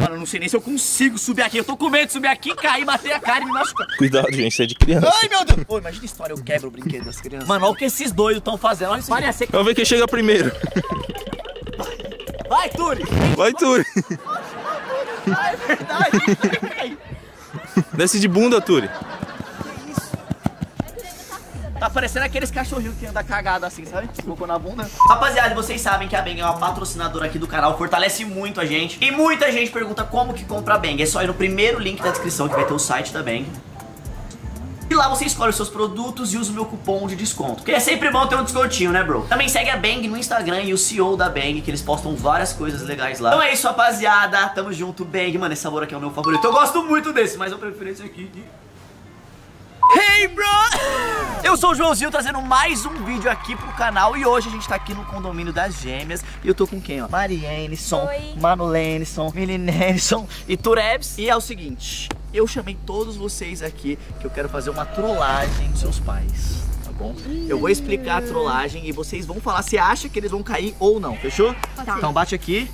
Mano, eu não sei nem se eu consigo subir aqui. Eu tô com medo de subir aqui, cair, bater a cara e me machucar. Cuidado, gente, isso é de criança. Ai, meu Deus. Pô, imagina a história, eu quebro o brinquedo das crianças. Mano, olha o que esses doidos estão fazendo. Olha isso. Vamos ver quem chega primeiro. Vai, Turi. Vai, Turi. Ah, é verdade. Desce de bunda, Turi. Tá parecendo aqueles cachorrinhos que andam cagado assim, sabe? Colocou na bunda. Rapaziada, vocês sabem que a Bang é uma patrocinadora aqui do canal, fortalece muito a gente. E muita gente pergunta como que compra a Bang. É só ir no primeiro link da descrição que vai ter o site da Bang. E lá você escolhe os seus produtos e usa o meu cupom de desconto. Porque é sempre bom ter um descontinho, né, bro? Também segue a Bang no Instagram e o CEO da Bang, que eles postam várias coisas legais lá. Então é isso, rapaziada. Tamo junto, Bang. Mano, esse sabor aqui é o meu favorito. Eu gosto muito desse, mas eu prefiro esse aqui. Hey, bro! Eu sou o Joãozinho trazendo mais um vídeo aqui pro canal. E hoje a gente tá aqui no condomínio das Gêmeas. E eu tô com quem, ó? Marienison, Manulenison, Milinenison e Turebs. E é o seguinte, eu chamei todos vocês aqui que eu quero fazer uma trollagem dos seus pais, tá bom? Eu vou explicar a trollagem e vocês vão falar se acha que eles vão cair ou não, fechou? Tá. Então bate aqui,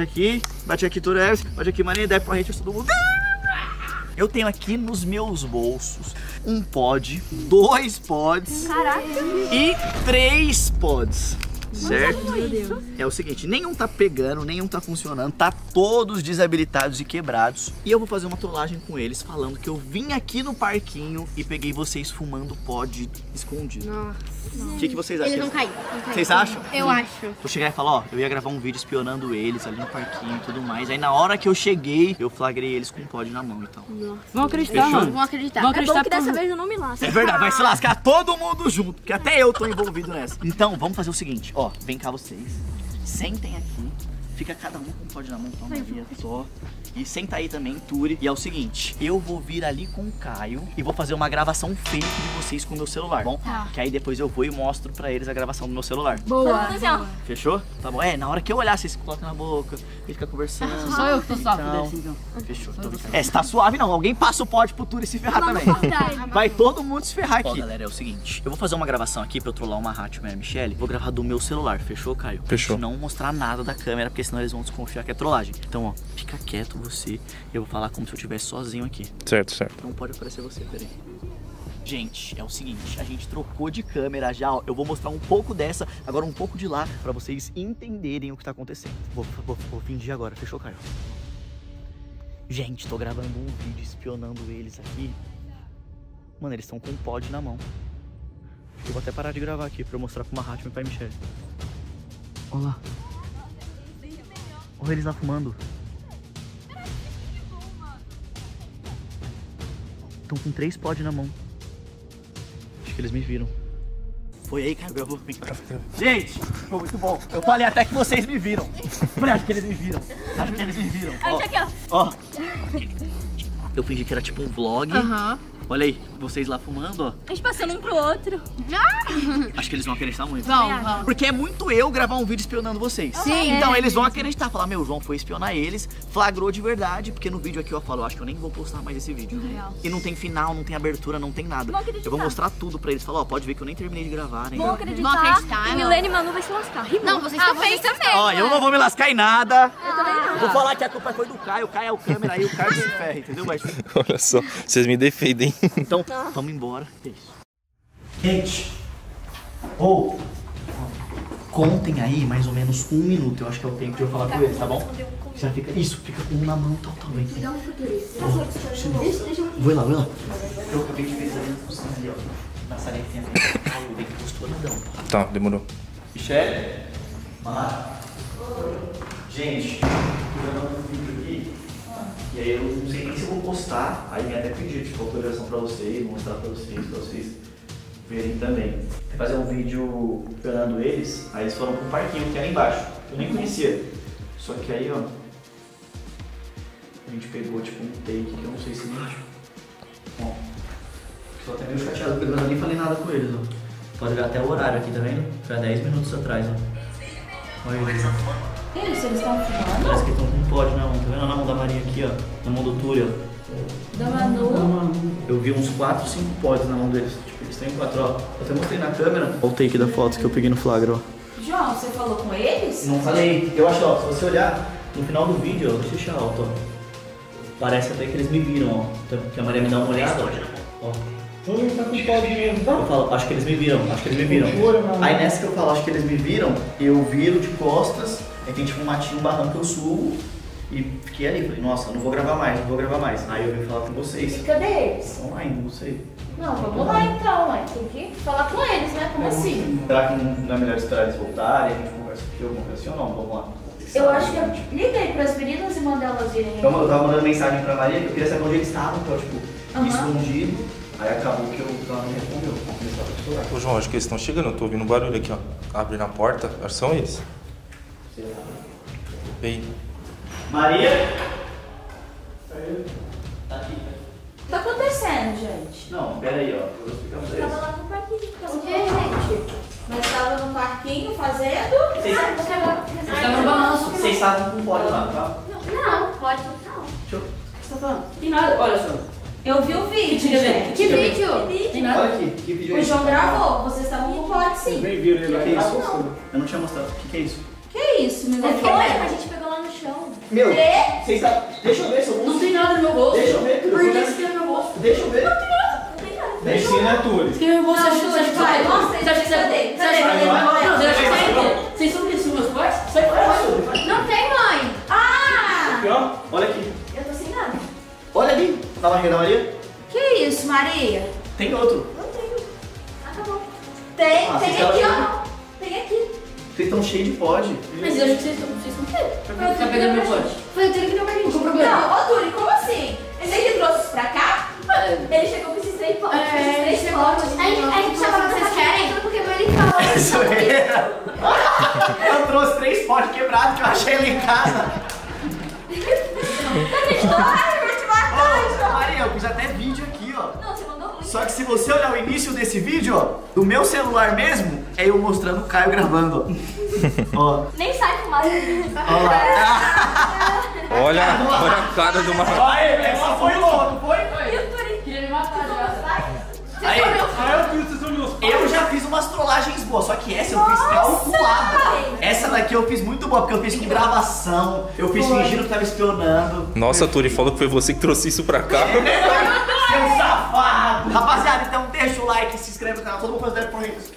Turebs, bate aqui, Maninha, deve pra gente todo mundo. Eu tenho aqui nos meus bolsos um pod, 2 pods e 3 pods, certo? É o seguinte, nenhum tá pegando, nenhum tá funcionando, tá todos desabilitados e quebrados. E eu vou fazer uma trollagem com eles falando que eu vim aqui no parquinho e peguei vocês fumando pod escondido. Nossa. O que vocês acham? Eles não caem. Vocês acham? Eu acho. Vou chegar e falar, ó, eu ia gravar um vídeo espionando eles ali no parquinho e tudo mais. Aí na hora que eu cheguei, eu flagrei eles com pod na mão e tal. Vão acreditar, Fechou? mano. Vão acreditar. Vão acreditar é bom que dessa vez eu não me lasco. É verdade, vai se lascar todo mundo junto, porque até eu tô envolvido nessa. Então, vamos fazer o seguinte, ó, vem cá vocês, sentem aqui, fica cada um com um pod na mão, toma Maria só. E senta aí também, Turi. E é o seguinte, eu vou vir ali com o Caio e vou fazer uma gravação fake de vocês com o meu celular, bom? Tá. Que aí depois eu vou e mostro pra eles a gravação do meu celular. Boa. Fechou? Tá bom? É, na hora que eu olhar, vocês colocam na boca e fica conversando. Só eu que tô suave Então, desse, então. Fechou. É, se tá suave não, alguém passa o pod pro Turi se ferrar também. Vai todo mundo se ferrar aqui. Ó, galera, é o seguinte, eu vou fazer uma gravação aqui pra eu trollar uma Hatch e a Michelle. Vou gravar do meu celular, fechou, Caio? Fechou. Não mostrar nada da câmera, porque senão eles vão desconfiar que é trollagem. Então, ó, fica quieto você. Eu vou falar como se eu estivesse sozinho aqui. Certo, certo. Não pode aparecer você, peraí. Gente, é o seguinte, a gente trocou de câmera já, ó. Eu vou mostrar um pouco dessa, agora um pouco de lá, pra vocês entenderem o que tá acontecendo. Vou fingir agora, fechou, Caio? Gente, tô gravando um vídeo espionando eles aqui. Mano, eles estão com um pod na mão. Eu vou até parar de gravar aqui pra eu mostrar pra uma Hatch e pra Michelle. Olha lá. Olha eles lá fumando. Estão com 3 pods na mão. Acho que eles me viram. Foi aí, cara, gravou. Gente, foi muito bom. Eu falei até que vocês me viram. Falei, acho que eles me viram. Acho que eles me viram. Ó. Eu fingi que era tipo um vlog. Olha aí, vocês lá fumando, ó. A gente passando um pro outro. Acho que eles vão acreditar muito. Vão. Porque é muito eu gravar um vídeo espionando vocês. Sim. Então eles vão acreditar, falar, meu, João foi espionar eles, flagrou de verdade, porque no vídeo aqui eu falo, acho que eu nem vou postar mais esse vídeo. E não tem final, não tem abertura, não tem nada. Eu vou mostrar tudo pra eles, falar, ó, pode ver que eu nem terminei de gravar, né? Vão acreditar. Vão acreditar, E Milene e Manu vai se lascar. Não, vocês também. Ó, eu não vou me lascar em nada. Eu também não. Vou falar que a culpa foi do Caio, o Caio é o câmera aí, o Caio se ferra, entendeu? Mas... Olha só, vocês me defendem. Então, vamos embora. É isso. Gente, contem aí mais ou menos 1 minuto. Eu acho que é o tempo de eu falar com eles, tá bom? Já fica. Isso, fica com um na mão, tal, vem. Vai lá. Eu acabei de ver ali na cozinha ali, ó. Na salinha que tem aqui. Eu bem que gostou nadão. Tá, demorou. Michelle? Gente, tô gravando um vídeo aqui. E aí eu não sei nem se eu vou postar. Aí me até pedir tipo autorização pra vocês, mostrar pra vocês verem também. Fazer um vídeo esperando eles. Aí eles foram pro parquinho que é ali embaixo. Eu nem conhecia. Só que aí, ó, a gente pegou tipo um take que eu não sei se nem. Ó, estou até meio chateado porque eu não nem falei nada com eles, ó. Pode ver até o horário aqui, tá vendo? Foi há 10 minutos atrás, ó. Olha eles. Isso, eles estão fumando? Parece que estão com um pod na mão, tá vendo? Na mão da Maria aqui, ó. Na mão do Turi, ó. Da Manu. Eu vi uns 4, 5 pods na mão deles. Tipo, eles têm 4, ó. Eu até mostrei na câmera. Olha o take da foto que eu peguei no flagra, ó. João, você falou com eles? Não falei. Eu acho, ó, se você olhar no final do vídeo, ó, deixa eu deixar alto, ó. Parece até que eles me viram, ó. Que a Maria me dá uma olhada. Ó. Tá com pó de mesmo, tá? Eu falo, acho que eles me viram, acho que eles me viram. Aí nessa que eu falo, acho que eles me viram, eu viro de costas, aí tem tipo um matinho, um barranco que eu subo e fiquei ali. Falei, nossa, eu não vou gravar mais, não vou gravar mais. Aí eu vim falar com vocês. E cadê eles? Estão lá ainda, não sei. Não, vamos lá então, ué. Tem que falar com eles, né? Como assim? Será que não é melhor esperar eles voltarem? A gente conversa aqui, alguma coisa assim ou não? Vamos lá. Eu acho que eu liguei pras meninas e mandei elas virem. Então eu tava mandando mensagem pra Maria que eu queria saber onde eles estavam, que eu tipo, Aham. escondido. Aí acabou que ela não respondeu. Vou começar a estourar. Ô, João, acho que eles estão chegando. Eu tô ouvindo um barulho aqui, ó. Abre na porta. Acho que são eles. Vem. Maria? Tá aqui. O que tá acontecendo, gente? Não, pera aí, ó. Eu vou explicar pra Tava vocês. lá no parquinho. O que, gente? Nós tava no parquinho fazendo. Vocês Tava no balanço. vocês estavam com pode lá, tá? Não, pode não. Deixa eu... O que você tá falando? Tem nada, olha só. Eu vi o vídeo, gente. Que vídeo? Tem nada. Olha aqui, que vídeo é O esse? João gravou. Vocês estavam com pode sim. Nem viram ele Que é lá. isso? Eu não tinha mostrado. O que é isso? Que isso, meu É Deus? que a gente pegou lá no chão. Meu, Quê? vocês tá... Deixa eu ver seu Não bolso. tem nada no meu bolso. Deixa eu ver. Por que você tem no meu bolso? Deixa eu ver. Não tem nada. Deixa eu ver. Ensina tudo. Você tem no meu bolso, você acha que você vai? Você acha que você vai? Você acha que você vai? Não, você acha que você vai? Vocês são isso, meus pais? Sai fora. Não tem, mãe. Ah! Aqui, ó. Olha aqui. Eu tô sem nada. Olha ali. Na barriga da Maria. Que isso, Maria? Tem outro. Não tenho. Acabou. Tem, Ah, tem vocês aqui, acham? ó. Tem aqui. Vocês estão cheios de pod. Mas eu acho que vocês estão o quê? Pra ficar pegando meu pote. Foi o Turi que deu pra gente. Qual o problema? Não, ô Turi, como assim? Ele que trouxe isso pra cá? Ele chegou com esses 3 potes. A gente chegou vocês querem? Porque ele falou. Isso mesmo. Eu trouxe 3 potes quebrados que eu achei ali em casa. Ô, Maria, eu fiz até vídeo aqui, ó. Não, você mandou muito. Só que se você olhar o início desse vídeo, ó, do meu celular mesmo, é eu mostrando o Caio gravando, ó. Nem sai fumaça. Ó lá. Olha a cara do Marcos. Olha, essa foi louco, não foi? E o Turi? Queria me matar já. Aí, Ah, eu vi vocês olhando os eu já fiz umas trollagens boas, só que essa eu fiz calculada. Essa daqui eu fiz muito boa, porque eu fiz com gravação, eu fiz fingindo que tava espionando. Nossa, Turi falou que foi você que trouxe isso pra cá. Seu safado! Rapaziada, então deixa o like, se inscreve no canal, todo mundo faz 10 por